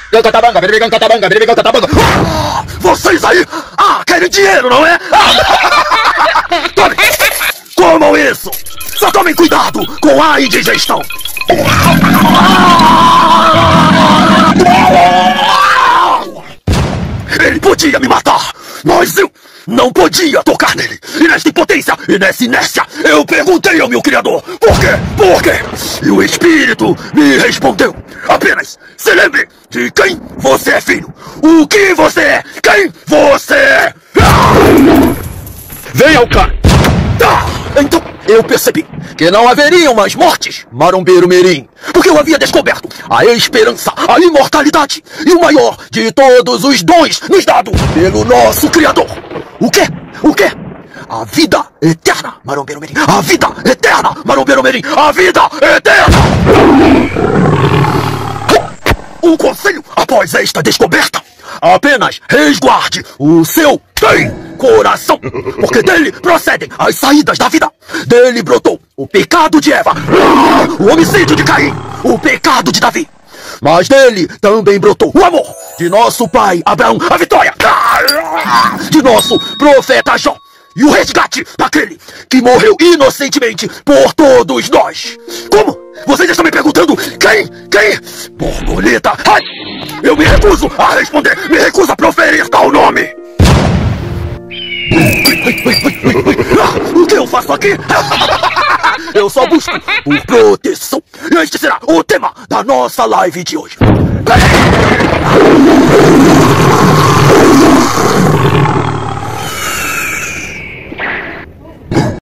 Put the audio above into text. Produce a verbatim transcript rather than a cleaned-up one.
Gancatabanga, biribi, gancatabanga, biribi, gancatabanga. Ah, vocês aí, ah, querem dinheiro, não é? Ah. Tome, comam isso. Só tomem cuidado com a indigestão. Ele podia me matar, mas eu não podia tocar nele. E nesta impotência e nessa inércia, eu perguntei ao meu criador, por quê? Por quê? E o espírito me respondeu, apenas se lembre de quem você é, filho. O que você é, quem você é. Venha ao cá. Ah, então eu percebi que não haveriam mais mortes, marombeiro mirim, porque eu havia descoberto a esperança, a imortalidade e o maior de todos os dons nos dado pelo nosso Criador. O quê? O quê? A vida eterna, marombeiro mirim. A vida eterna, marombeiro mirim. A vida eterna. Um conselho após esta descoberta: apenas resguarde o seu bem coração, porque dele procedem as saídas da vida. Dele brotou o pecado de Eva, o homicídio de Caim, o pecado de Davi. Mas dele também brotou o amor de nosso pai Abraão, a vitória de nosso profeta Jó e o resgate daquele que morreu inocentemente por todos nós. Como? Vocês estão me perguntando quem? Quem? Borboleta. Ai, eu me recuso a responder, me recuso a proferir tal nome. Ah, o que eu faço aqui? Eu só busco por proteção. E este será o tema da nossa live de hoje.